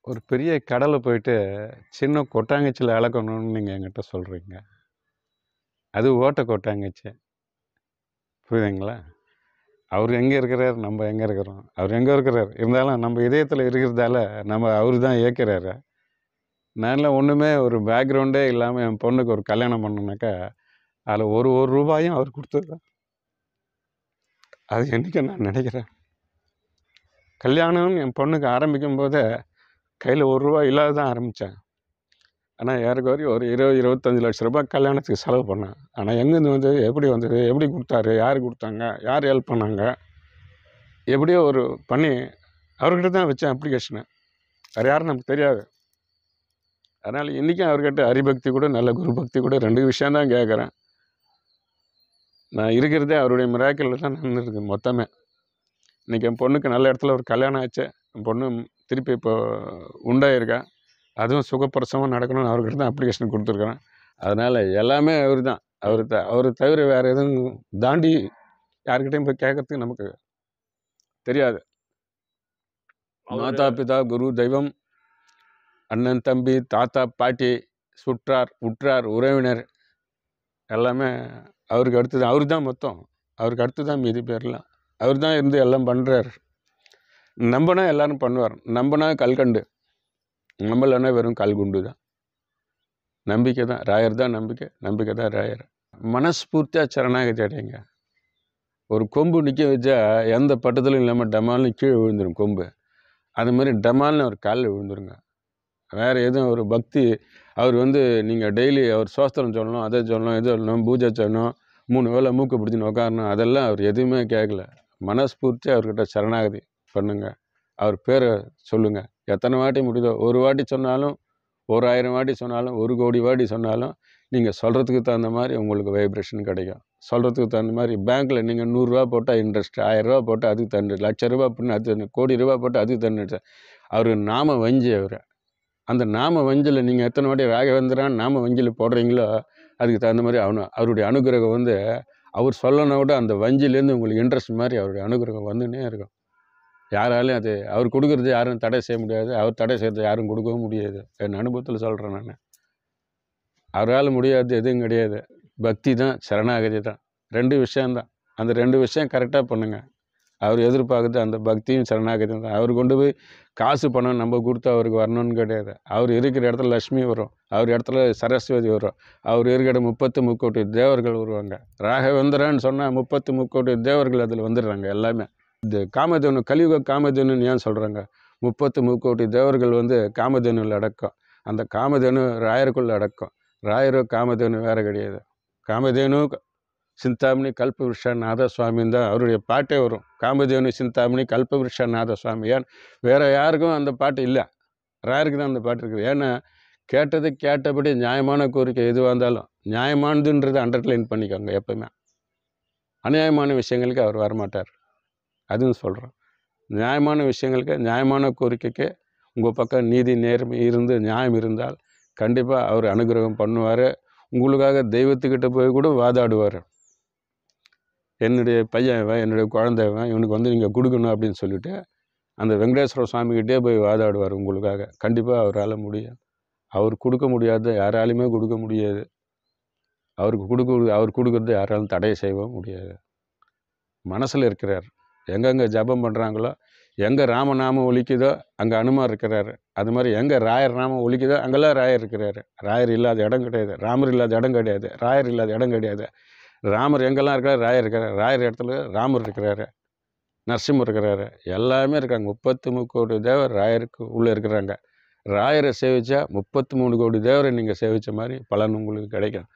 ஒரு பெரிய கடல்ல போயிட்டு, சின்ன கொட்டாங்குச்சில அளக்கணும்னு நீங்க என்கிட்ட சொல்றீங்க. அது ஓட்ட கொட்டாங்குச்சி. புரியுதுங்களா? அவரு எங்க இருக்கிறாரு, நம்ம எங்க இருக்கிறோம். அவரு எங்க இருக்கிறாரு. இருந்தாலும் நம்ம இதயத்தில இருக்கிறதால, அவரு தான் இயக்குறாரு. நான்லாம் ஒண்ணுமே ஒரு பேக்ரவுண்டே இல்லாம என் பொண்ணுக்கு ஒரு கல்யாணம் பண்ணேனாக்கா, அதில ஒரு ஒரு ரூபாயும் அவர் குடுத்தது தான். அது என்னைக்கு நான் நினைக்கிறேன். கல்யாணம்னு என் பொண்ணுக்கு ஆரம்பிக்கும்போதே, கையில ரூ. 1 இல்லாத தான் ஆரம்பிச்சேன். ஆனா ஏறக்குறைய ஒரு 20, 25 லட்ச ரூபாய் கல்யாணத்துக்கு செலவு பண்ணேன். ஆனா எங்கேருந்து வந்தது? எப்படி வந்தது? எப்படி குடுத்தாரு? யாரு குடுத்தாங்க? யார் ஹெல்ப் பண்ணாங்க? எப்படியோ ஒரு பண்ணி அவர்கிட்ட தான் வச்சேன் அப்ளிகேஷன. வேற யாரும் நமக்கு தெரியாது. அதனால இன்னைக்கும் அவர்கிட்ட ஹரிபக்தி கூட, நல்ல குரு பக்தி கூட 2 விஷயம் தான் கேட்குறேன். நான் இருக்கிறதே அவருடைய மிராக்கிள்ல தான் நடந்திருக்கு மொத்தமே. இன்னைக்கு என் பொண்ணுக்கு நல்ல இடத்துல ஒரு கல்யாணம் ஆச்சு. என் பொண்ணு திருப்பி இப்போ உண்டாயிருக்கா. அதுவும் சுகப்பிரசவம் நடக்கணும்னு அவர்கிட்ட தான் அப்ளிகேஷன் குடுத்துருக்கிறேன். அதனால எல்லாமே அவரு தான். அவர தவிர வேற எதுவும் தாண்டி யார்கிட்டயும் போய் கேட்கறதுக்கு நமக்கு தெரியாது. மாதா, பிதா, குரு, தெய்வம், அண்ணன், தம்பி, தாத்தா, பாட்டி, சுற்றார், உற்றார், உறவினர் எல்லாமே அவருக்கு அடுத்து தான். அவரு தான் மொத்தம். அவருக்கு அடுத்து தான் மீதி பேர்லாம். அவரு தான் இருந்து எல்லாம் பண்றாரு. நம்புனா எல்லாரும் பண்ணுவார். நம்புனா கல்கண்டு. நம்பலன்னா வெறும் கல்குண்டு தான். நம்பிக்கை தான். ராயர் தான் நம்பிக்கை. நம்பிக்கை தான் ராயர். மனஸ்பூர்த்தியா சரணாகதி அடையுங்க. ஒரு கொம்பு நிற்க வச்சா எந்த பட்டத்திலும் இல்லாமல் டமால்னு கீழே விழுந்துடும் கொம்பு. அது மாதிரி டமால்னு அவர் காலில் விழுந்துருங்க. வேறு எதுவும் ஒரு பக்தி அவர் நீங்கள் டெய்லி அவர் சோஸ்திரம் சொல்லணும், அதை சொல்லணும், இது சொல்லணும், பூஜை செய்யணும், 3 வேளை மூக்கு பிடிச்சின்னு உட்காரணும், அதெல்லாம் அவர் எதுவுமே கேட்கல. மனஸ்பூர்த்தி அவர்கிட்ட சரணாகதி பண்ணுங்க. அவர் பேரை சொல்லுங்க. எத்தனை வாட்டி முடியுதோ, ஒரு வாட்டி சொன்னாலும், 1000 வாட்டி சொன்னாலும், 1 கோடி வாட்டி சொன்னாலும், நீங்கள் சொல்கிறதுக்கு தகுந்த மாதிரி உங்களுக்கு வைப்ரேஷன் கிடைக்கும். சொல்கிறதுக்கு தகுந்த மாதிரி பேங்க்கில் நீங்கள் 100 போட்டால் இன்ட்ரெஸ்ட், 1000 போட்டால் அதுக்கு தகுந்த, லட்ச ரூபா அப்படின்னு அது கோடி ரூபா போட்டால் அதுக்கு தகுந்த. அவர் நாம வஞ்சி அவர். அந்த நாம வஞ்சில் நீங்கள் எத்தனை வாட்டி ராகவேந்திரான்னு நாம வஞ்சில் போடுறீங்களோ அதுக்கு தகுந்த மாதிரி அவருடைய அனுகிரகம் அவர் சொல்லணும் விட அந்த வஞ்சிலேருந்து உங்களுக்கு இன்ட்ரெஸ்ட் மாதிரி அவருடைய அனுகிரகம் வந்துன்னே இருக்கும். யாராலையும் அது அவர் கொடுக்குறது யாரும் தடை செய்ய முடியாது. அவர் தடை செய்கிறது யாரும் கொடுக்கவும் முடியாது. என் அனுபவத்தில் சொல்கிறேன் நான். அவரால் முடியாது எதுவும் கிடையாது. பக்தி தான், சரணாகதி தான். 2 விஷயந்தான். அந்த 2 விஷயம் கரெக்டாக பண்ணுங்கள். அவர் எதிர்பார்க்குறது அந்த பக்தியும் சரணாகதியும் தான். அவர் கொண்டு போய் காசு பணம் நம்ம கொடுத்து அவருக்கு வரணும்னு கிடையாது. அவர் இருக்கிற இடத்துல லக்ஷ்மி வரும். அவர் இடத்துல சரஸ்வதி வரும். அவர் இருக்கிற 30 முக்கோடி தேவர்கள் வருவாங்க. ராகவேந்திரன்னு சொன்னால் 30 முக்கோடி தேவர்கள் அதில் வந்துடுறாங்க எல்லாமே. இது காமதேனு, கலியுக காமதேனுன்னு ஏன் சொல்கிறாங்க? 30 முக்கோடி தேவர்கள் காமதேனுவில் அடக்கம். அந்த காமதேனு ராயருக்குள்ள அடக்கம். ராயரோ காமதேனு வேறு கிடையாது. காமதேனு சிந்தாமணி கல்பவிருஷ நாத சுவாமின்னு தான் அவருடைய பாட்டே வரும். காமதேனு சிந்தாமணி கல்பவிருஷ நாத சுவாமி. ஏன் வேறு யாருக்கும் அந்த பாட்டு இல்லை, ராயருக்கு தான் அந்த பாட்டு இருக்குது. ஏன்னா கேட்டது கேட்டபடி நியாயமான கோரிக்கை எதுவாக இருந்தாலும் நியாயமானதுன்றதை அண்டர்லைன் பண்ணிக்கோங்க. எப்பவுமே அநியாயமான விஷயங்களுக்கு அவர் வரமாட்டார். அதுவும் சொல்கிறோம். நியாயமான விஷயங்களுக்கு, நியாயமான கோரிக்கைக்கு உங்கள் பக்கம் நீதி நேர்மை இருந்து நியாயம் இருந்தால் கண்டிப்பாக அவர் அனுகிரகம் பண்ணுவார். உங்களுக்காக தெய்வத்துக்கிட்ட போய் கூட வாதாடுவார். என்னுடைய பையன் இவன், என்னுடைய குழந்தை இவன், இவனுக்கு நீங்கள் கொடுக்கணும் அப்படின்னு சொல்லிட்டு அந்த வெங்கடேஸ்வர சுவாமிகிட்டே போய் வாதாடுவார் உங்களுக்காக. கண்டிப்பாக அவரால் முடியும். அவர் கொடுக்க முடியாத யாராலையுமே கொடுக்க முடியாது. அவர் கொடுக்குறது யாராலும் தடை செய்யவும் முடியாது. மனசில் இருக்கிறார். எங்கெங்கே ஜபம் பண்ணுறாங்களோ, எங்கே ராமநாமம் ஒலிக்குதோ அங்கே அனுமார் இருக்கிறாரு. அது மாதிரி எங்கே ராயர் நாமம் ஒலிக்குதோ அங்கெல்லாம் ராயர் இருக்கிறாரு. ராயர் இல்லாத இடம் கிடையாது. ராமர் இல்லாத இடம் கிடையாது. ராயர் இல்லாத இடம் கிடையாது. ராமர் எங்கெல்லாம் இருக்கிறார், ராயர் இருக்கிறார். ராயர் இடத்துல ராமர் இருக்கிறாரு, நரசிம்மர் இருக்கிறாரு, எல்லாமே இருக்காங்க. 33 கோடி தேவர் ராயருக்கு உள்ளே இருக்கிறாங்க. ராயரை சேவிச்சா 33 கோடி தேவரை நீங்கள் சேவித்த மாதிரி பலன் உங்களுக்கு கிடைக்கும்.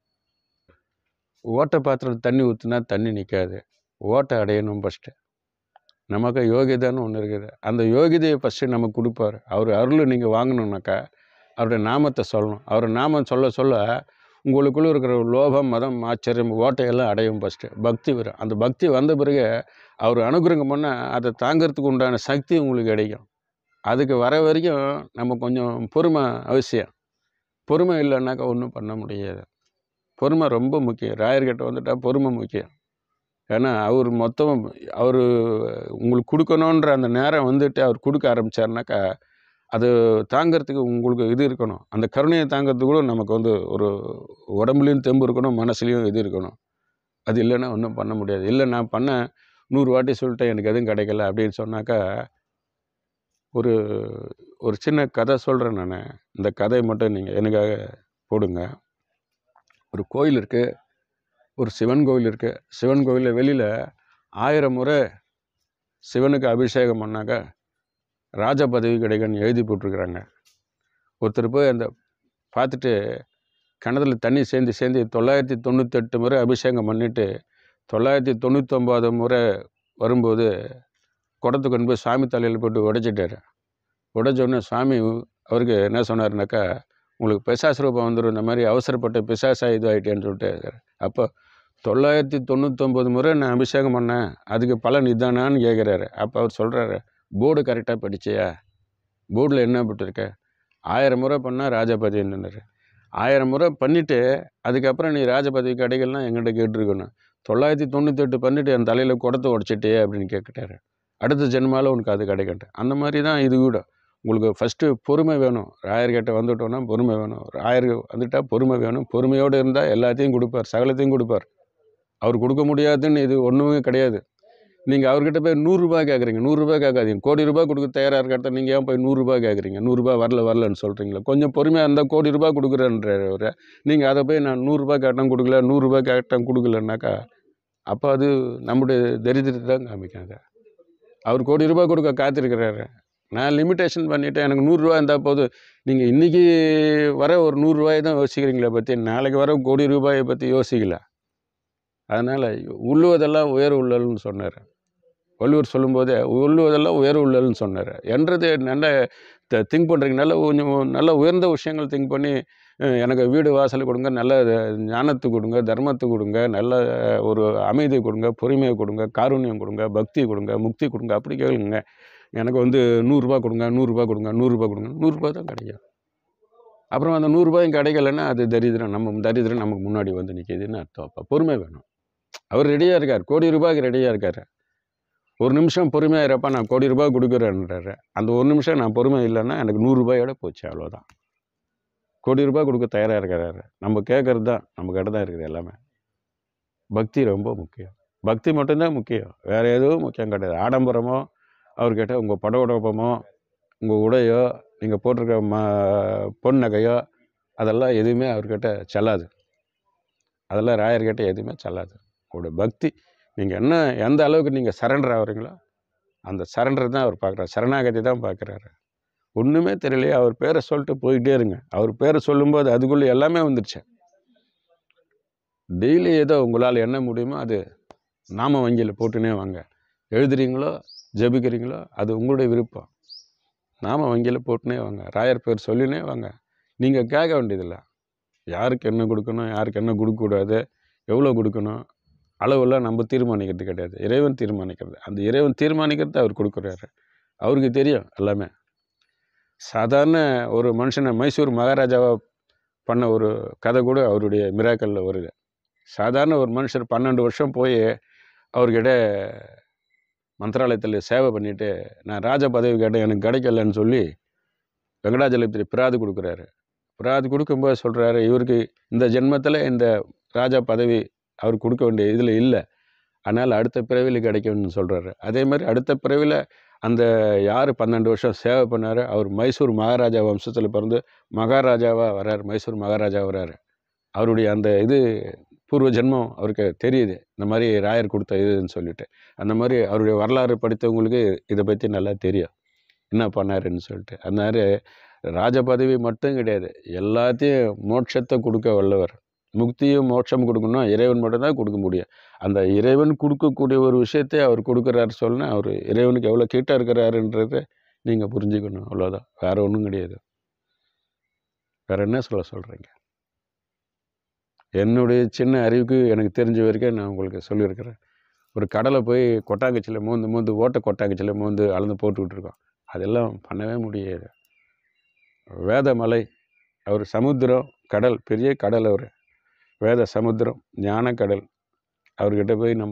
ஓட்டை பாத்திரத்தில் தண்ணி ஊற்றுனா தண்ணி நிற்காது. ஓட்டை அடையணும் ஃபஸ்ட்டு. நமக்கு யோகிதான்னு ஒன்று இருக்குது. அந்த யோகிதையை ஃபஸ்ட்டு நமக்கு கொடுப்பார். அவர் அருள் நீங்கள் வாங்கணுன்னாக்கா அவருடைய நாமத்தை சொல்லணும். அவர் நாமம் சொல்ல சொல்ல உங்களுக்குள்ளே இருக்கிற லோபம், மதம், ஆச்சரியம், ஓட்டையெல்லாம் அடையும். ஃபஸ்ட்டு பக்தி வரும். அந்த பக்தி வந்த பிறகு அவர் அனுகிரகம் பண்ணால் அதை தாங்கிறதுக்கு உண்டான சக்தி உங்களுக்கு கிடைக்கும். அதுக்கு வர வரைக்கும் நம்ம கொஞ்சம் பொறுமை அவசியம். பொறுமை இல்லைன்னாக்கா ஒன்றும் பண்ண முடியாது. பொறுமை ரொம்ப முக்கியம். ராயர்கிட்ட வந்துட்டால் பொறுமை முக்கியம். ஏன்னா அவர் மொத்தம் அவர் உங்களுக்கு கொடுக்கணுன்ற அந்த நேரம் அவர் கொடுக்க ஆரம்பித்தார்னாக்கா அது தாங்கிறதுக்கு உங்களுக்கு இது இருக்கணும். அந்த கருணையை தாங்கிறதுக்கு கூட நமக்கு வந்து ஒரு உடம்புலையும் தெம்பு இருக்கணும், மனசுலையும் இது இருக்கணும். அது இல்லைன்னா ஒன்றும் பண்ண முடியாது. இல்லை நான் பண்ணேன் 100 வாட்டி சொல்லிட்டேன் எனக்கு எதுவும் கிடைக்கல அப்படின்னு சொன்னாக்கா, ஒரு ஒரு சின்ன கதை சொல்கிறேன் நான். இந்த கதையை மட்டும் நீங்கள் எனக்காக போடுங்க. ஒரு கோயில் இருக்குது, ஒரு சிவன் கோயில் இருக்குது. சிவன் கோயிலில் வெளியில் 1000 முறை சிவனுக்கு அபிஷேகம் பண்ணாக்கா ராஜ பதவி கிடைக்குன்னு எழுதி போட்டிருக்கிறாங்க. ஒருத்தர் போய் அந்த பார்த்துட்டு கிணத்துல தண்ணி சேர்ந்து 998 முறை அபிஷேகம் பண்ணிவிட்டு 999 முறை வரும்போது குடத்தை கொண்டு போய் சாமி தலையில் போட்டு உடைச்சிட்டாரு. உடைச்சோடனே சாமி அவருக்கு என்ன சொன்னார்னாக்கா, உங்களுக்கு பிசாசு ரூபம் வந்துடும், இந்த மாதிரி அவசரப்பட்ட பிசாசாக இது ஆகிட்டேன்னு சொல்லிட்டு. அப்போ 999 முறை நான் அபிஷேகம் பண்ணேன், அதுக்கு பலன் இதானான்னு கேட்குறாரு. அப்போ அவர் சொல்கிறாரு, போர்டு கரெக்டாக படிச்சியா? போர்டில் என்ன போட்டிருக்க? 1000 முறை பண்ணால் ராஜபதவின்னாரு. 1000 முறை பண்ணிவிட்டு அதுக்கப்புறம் நீ ராஜபதவி கிடைக்கலன்னா எங்கிட்ட கேட்டிருக்கணும். 998 பண்ணிவிட்டு என் தலையில் குடத்தை உடச்சிட்டே அப்படின்னு கேட்கிட்டாரு. அடுத்த ஜென்மாவில் உனக்கு அது கிடைக்கட்டு. அந்த மாதிரி தான் இது கூட. உங்களுக்கு ஃபஸ்ட்டு பொறுமை வேணும். ராயர்கிட்ட வந்துட்டோன்னா பொறுமை வேணும். ராயர் வந்துட்டால் பொறுமை வேணும். பொறுமையோடு இருந்தால் எல்லாத்தையும் கொடுப்பார், சகலத்தையும் கொடுப்பார். அவர் கொடுக்க முடியாதுன்னு இது ஒன்றுமே கிடையாது. நீங்கள் அவர்கிட்ட போய் 100 ரூபாய் கேட்குறீங்க, 100 ரூபாய் கேட்காதீங்க. கோடி ரூபாய் கொடுக்க தயாராக இருக்கிறத நீங்கள் ஏன் போய் 100 ரூபாய் கேட்குறீங்க? 100 ரூபாய் வரலன்னு சொல்கிறீங்களா? கொஞ்சம் பொறுமையாக இருந்தால் கோடி ரூபாய் கொடுக்குறேன்றவர் நீங்கள் அதை போய் நான் 100 ரூபாய் கேட்டேன் கொடுக்கல, 100 ரூபாய் கேட்டேன் கொடுக்கலன்னாக்கா, அப்போ அது நம்முடைய தரித்திரத்தை தான் காமிக்காது. அவர் கோடி ரூபாய் கொடுக்க காத்திருக்கிறாரு. நான் லிமிட்டேஷன் பண்ணிவிட்டேன், எனக்கு 100 ரூபா இருந்தால் போதும். நீங்கள் இன்றைக்கி வர ஒரு 100 ரூபாயை தான் யோசிக்கிறீங்களே பற்றி, நாளைக்கு வர கோடி ரூபாயை பற்றி யோசிக்கல. அதனால் உள்ளுவதெல்லாம் உயர் உள்ளல்னு சொன்னார். வள்ளுவர் சொல்லும்போதே உள்ளுவதெல்லாம் உயர் உள்ளல்னு சொன்னார். என்றது நல்ல திங்க் பண்ணுறீங்க, நல்ல கொஞ்சம் நல்ல உயர்ந்த விஷயங்கள் திங்க் பண்ணி எனக்கு வீடு வாசல் கொடுங்க, நல்ல ஞானத்தை கொடுங்க, தர்மத்தை கொடுங்க, நல்ல ஒரு அமைதி கொடுங்க, பொறுமையை கொடுங்க, காருண்யம் கொடுங்க, பக்தி கொடுங்க, முக்தி கொடுங்க, அப்படி கேளுங்க. எனக்கு வந்து 100 ரூபா கொடுங்க, 100 ரூபா கொடுங்க, 100 ரூபா கொடுங்க. 100 ரூபா தான் கிடைக்கும். அப்புறம் அந்த 100 ரூபாயும் கிடைக்கலன்னா அது தரித்திரம். தரித்திரம் நமக்கு முன்னாடி வந்து நிற்கிதுன்னு அர்த்தம். அப்போ பொறுமை வேணும். அவர் ரெடியாக இருக்கார், கோடி ரூபாய்க்கு ரெடியாக இருக்கார். ஒரு நிமிஷம் பொறுமையாக இருப்பா, நான் கோடி ரூபாய் கொடுக்குறேன்றாரு. அந்த ஒரு நிமிஷம் நான் பொறுமை இல்லைன்னா எனக்கு 100 ரூபாயோட போச்சு, அவ்வளோதான். கோடி ரூபாய் கொடுக்க தயாராக இருக்கிறாரு. நம்ம கேட்குறது தான் நம்மக்கிட்ட தான் இருக்குது எல்லாமே. பக்தி ரொம்ப முக்கியம். பக்தி மட்டும்தான் முக்கியம், வேறு எதுவும் முக்கியம் கிடையாது. ஆடம்பரமோ அவர்கிட்ட உங்கள் பட உடப்பமோ உங்கள் உடையோ நீங்கள் போட்டிருக்க பொன் நகையோ அதெல்லாம் எதுவுமே அவர்கிட்ட செல்லாது. அதெல்லாம் ராயர்கிட்ட எதுவுமே செல்லாது. உங்களுடைய பக்தி நீங்கள் என்ன எந்த அளவுக்கு நீங்கள் சரண்டர் ஆகுறீங்களோ அந்த சரண்டர் தான் அவர் பார்க்குறாரு, சரணாகதி தான் பார்க்குறாரு. ஒன்றுமே தெரியலையே, அவர் பேரை சொல்லிட்டு போயிட்டே இருங்க. அவர் பேரை சொல்லும்போது அதுக்குள்ளே எல்லாமே வந்துடுச்சு. டெய்லி ஏதோ உங்களால் என்ன முடியுமோ அது நாம வங்கியில் போட்டுனே வாங்க. எழுதுறீங்களோ ஜெபிக்கிறீங்களோ அது உங்களுடைய விருப்பம். நாம வங்கியில் போட்டுனே வாங்க, ராயர் பேர் சொல்லினே வாங்க. நீங்கள் கேட்க வேண்டியதில்லை யாருக்கு என்ன கொடுக்கணும், யாருக்கு என்ன கொடுக்கக்கூடாது, எவ்வளோ கொடுக்கணும், அளவெல்லாம் நம்ம தீர்மானிக்கிறது கிடையாது, இறைவன் தீர்மானிக்கிறது. அந்த இறைவன் தீர்மானிக்கிறது அவர் கொடுக்குறாரு. அவருக்கு தெரியும் எல்லாமே. சாதாரண ஒரு மனுஷனை மைசூர் மகாராஜாவை பண்ண ஒரு கதை கூட அவருடைய மிராக்கலில் வருது. சாதாரண ஒரு மனுஷர் 12 வருஷம் போய் அவர்கிட்ட மந்திராலயத்தில் சேவை பண்ணிவிட்டு நான் ராஜ பதவி கேட்டேன் எனக்கு கிடைக்கலன்னு சொல்லி வெங்கடாஜலபதி பிராது கொடுக்குறாரு. பிராது கொடுக்கும்போது சொல்கிறாரு, இவருக்கு இந்த ஜென்மத்தில் இந்த ராஜா பதவி அவர் கொடுக்க வேண்டிய இதில் இல்லை, அதனால் அடுத்த பிறவியில் கிடைக்கும்னு சொல்கிறாரு. அதே மாதிரி அடுத்த பிறவியில் அந்த யார் 12 வருஷம் சேவை பண்ணார் அவர் மைசூர் மகாராஜா வம்சத்தில் பிறந்து மகாராஜாவாக வர்றார், மைசூர் மகாராஜா வர்றார். அவருடைய அந்த இது பூர்வ ஜென்மம் அவருக்கு தெரியுது, இந்த மாதிரி ராயர் கொடுத்த இதுன்னு சொல்லிட்டு. அந்த மாதிரி அவருடைய வரலாறு படித்தவங்களுக்கு இதை பற்றி நல்லா தெரியும் என்ன பண்ணாருன்னு சொல்லிட்டு. அதனால ராஜ பதவி மட்டும் கிடையாது, எல்லாத்தையும் மோட்சத்தை கொடுக்க வல்லவர். முக்தியும் மோட்சம் கொடுக்கணும் இறைவன் மட்டும்தான் கொடுக்க முடியும். அந்த இறைவன் கொடுக்கக்கூடிய ஒரு விஷயத்தை அவர் கொடுக்குறாரு சொல்லுன்னா அவர் இறைவனுக்கு எவ்வளோ கிட்ட இருக்கிறாருன்றதை நீங்கள் புரிஞ்சுக்கணும், அவ்வளோதான். வேறு ஒன்றும் கிடையாது. வேறு என்ன சொல்கிறீங்க? என்னுடைய சின்ன அறிவுக்கு எனக்கு தெரிஞ்ச வரைக்கும் நான் உங்களுக்கு சொல்லியிருக்கிறேன். ஒரு கடலை போய் கொட்டாங்கச்சியில் மோந்து ஓட்டை கொட்டாங்கச்சியில் மோந்து அளந்து போட்டுக்கிட்டு இருக்கோம். அதெல்லாம் பண்ணவே முடியாது. வேதமலை அவர் சமுத்திரம், கடல், பெரிய கடல், அவர் வேத சமுத்திரம், ஞான கடல். அவர்கிட்ட போய் நம்ம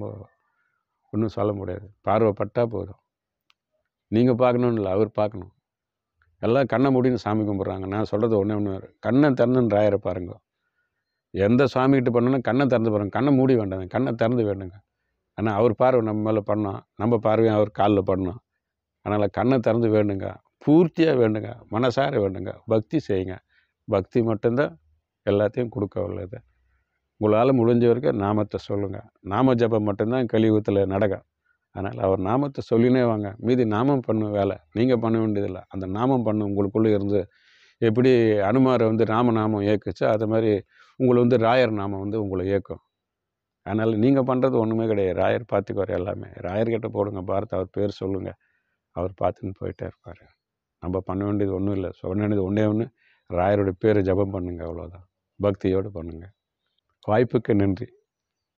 ஒன்றும் சொல்ல முடியாது. பார்வைப்பட்டால் போதும். நீங்கள் பார்க்கணுன்னு இல்லை, அவர் பார்க்கணும். எல்லாம் கண்ணை மூடின்னு சாமி கும்பிட்றாங்க. நான் சொல்கிறது ஒன்றே ஒன்று, கண்ணை திறந்துன்னு ராயரை பாருங்க. எந்த சாமிகிட்ட பண்ணணும் கண்ணை திறந்து பாருங்க. கண்ணை மூடி வேண்டாங்க, கண்ணை திறந்து வேண்டுங்க. ஆனால் அவர் பார்வை நம்ம மேலே பண்ணோம், நம்ம பார்வையும் அவர் காலில் பண்ணோம். அதனால் கண்ணை திறந்து வேண்டுங்க, பூர்த்தியாக வேண்டுங்க, மனசார வேண்டுங்க, பக்தி செய்யுங்க. பக்தி மட்டும்தான் எல்லாத்தையும் கொடுக்க உள்ளது. உங்களால் முடிஞ்ச வரைக்கும் நாமத்தை சொல்லுங்கள். நாம ஜபம் மட்டும்தான் கலியுகத்தில் நடக்கும். அதனால் அவர் நாமத்தை சொல்லினே வாங்க. மீதி நாமம் பண்ணும் வேலை நீங்கள் பண்ண வேண்டியதில்லை. அந்த நாமம் பண்ண உங்களுக்குள்ளே இருந்து எப்படி அனுமாரை வந்து ராமநாமம் இயக்குச்சோ அது மாதிரி உங்களை வந்து ராயர் நாமம் வந்து உங்களை இயக்கும். அதனால் நீங்கள் பண்ணுறது ஒன்றுமே கிடையாது. ராயர் பார்த்துக்குவார் எல்லாமே. ராயர்கிட்ட போடுங்க பாரத்தை, அவர் பேர் சொல்லுங்கள், அவர் பார்த்துன்னு போயிட்டே இருப்பார். நம்ம பண்ண வேண்டியது ஒன்றும் இல்லை. சொல்ல வேண்டியது ஒன்றே ஒன்று, ராயருடைய பேரை ஜபம் பண்ணுங்க, அவ்வளோதான். பக்தியோடு பண்ணுங்கள். வாய்ப்புக்கு நன்றி.